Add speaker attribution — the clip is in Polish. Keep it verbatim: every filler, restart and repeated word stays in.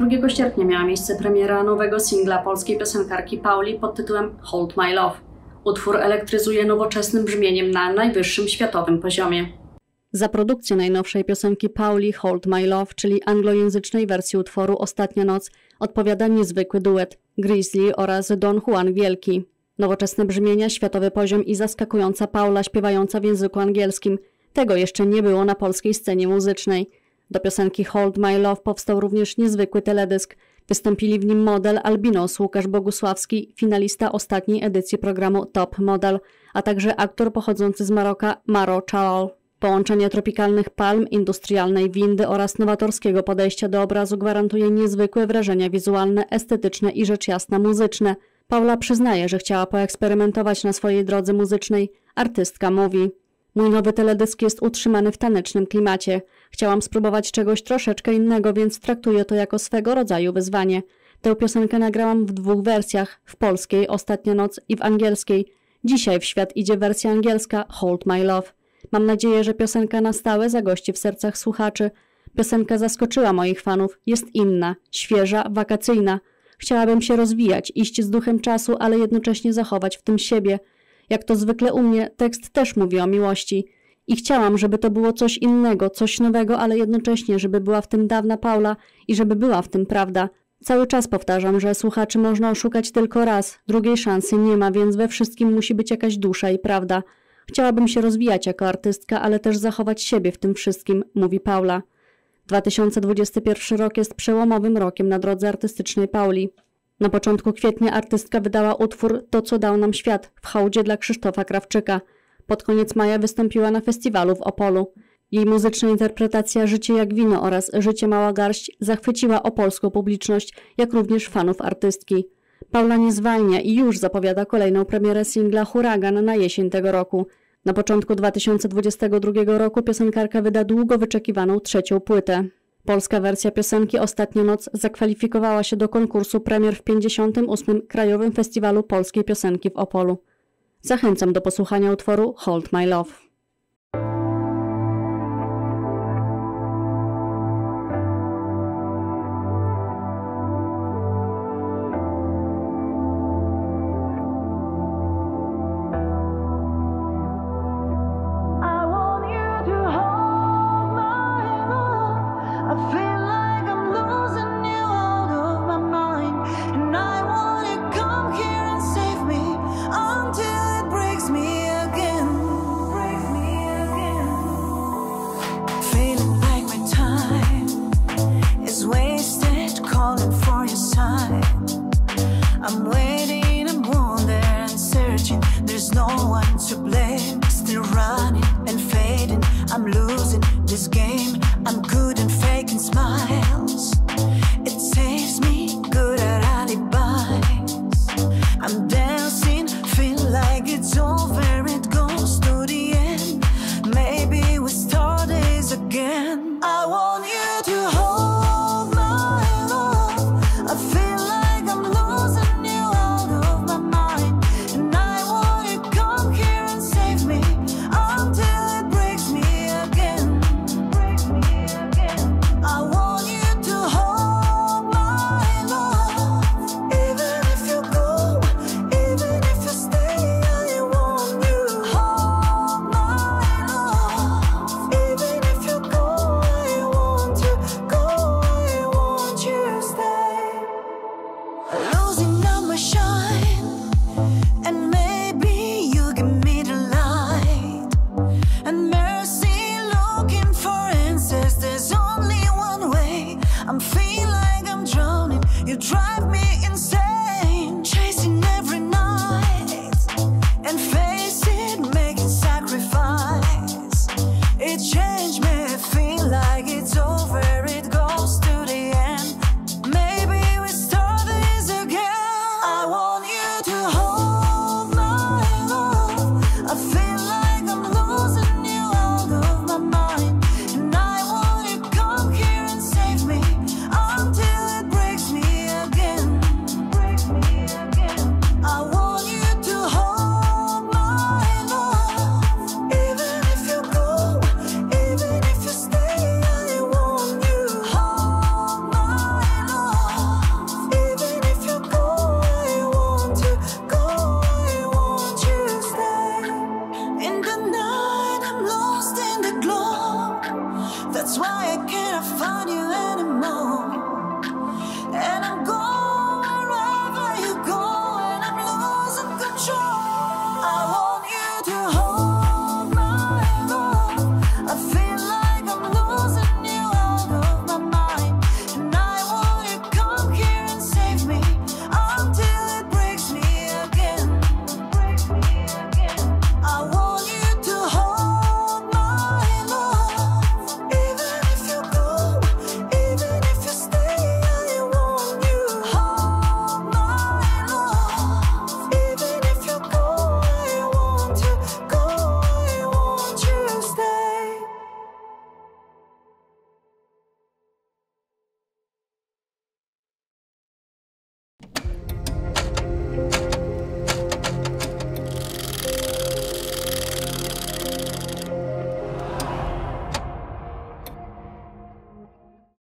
Speaker 1: drugiego sierpnia miała miejsce premiera nowego singla polskiej piosenkarki Pauli pod tytułem Hold My Love. Utwór elektryzuje nowoczesnym brzmieniem na najwyższym światowym poziomie. Za produkcję najnowszej piosenki Pauli Hold My Love, czyli anglojęzycznej wersji utworu Ostatnia noc, odpowiada niezwykły duet Grizzly oraz Don Juan Wielki. Nowoczesne brzmienia, światowy poziom i zaskakująca Paula śpiewająca w języku angielskim. Tego jeszcze nie było na polskiej scenie muzycznej. Do piosenki Hold My Love powstał również niezwykły teledysk. Wystąpili w nim model albinos Łukasz Bogusławski, finalista ostatniej edycji programu Top Model, a także aktor pochodzący z Maroka Maro Chalal. Połączenie tropikalnych palm, industrialnej windy oraz nowatorskiego podejścia do obrazu gwarantuje niezwykłe wrażenia wizualne, estetyczne i rzecz jasna muzyczne. Paula przyznaje, że chciała poeksperymentować na swojej drodze muzycznej. Artystka mówi: mój nowy teledysk jest utrzymany w tanecznym klimacie. Chciałam spróbować czegoś troszeczkę innego, więc traktuję to jako swego rodzaju wyzwanie. Tę piosenkę nagrałam w dwóch wersjach, w polskiej Ostatnia noc i w angielskiej. Dzisiaj w świat idzie wersja angielska Hold My Love. Mam nadzieję, że piosenka na stałe zagości w sercach słuchaczy. Piosenka zaskoczyła moich fanów, jest inna, świeża, wakacyjna. Chciałabym się rozwijać, iść z duchem czasu, ale jednocześnie zachować w tym siebie. Jak to zwykle u mnie, tekst też mówi o miłości. I chciałam, żeby to było coś innego, coś nowego, ale jednocześnie, żeby była w tym dawna Paula i żeby była w tym prawda. Cały czas powtarzam, że słuchaczy można oszukać tylko raz, drugiej szansy nie ma, więc we wszystkim musi być jakaś dusza i prawda. Chciałabym się rozwijać jako artystka, ale też zachować siebie w tym wszystkim, mówi Paula. dwa tysiące dwudziesty pierwszy rok jest przełomowym rokiem na drodze artystycznej Pauli. Na początku kwietnia artystka wydała utwór To, co dał nam świat w hołdzie dla Krzysztofa Krawczyka. Pod koniec maja wystąpiła na festiwalu w Opolu. Jej muzyczna interpretacja Życie jak wino oraz Życie mała garść zachwyciła opolską publiczność, jak również fanów artystki. Paula nie zwalnia i już zapowiada kolejną premierę singla Huragan na jesień tego roku. Na początku dwa tysiące dwudziestego drugiego roku piosenkarka wyda długo wyczekiwaną trzecią płytę. Polska wersja piosenki Ostatnia noc zakwalifikowała się do konkursu premier w pięćdziesiątym ósmym Krajowym Festiwalu Polskiej Piosenki w Opolu. Zachęcam do posłuchania utworu Hold My Love.
Speaker 2: I'm waiting, I'm wondering and searching. There's no one to blame. Still running and fading. I'm losing this game. I'm good and faking smiles. It saves me good at alibis. I'm dancing, feel like it's over.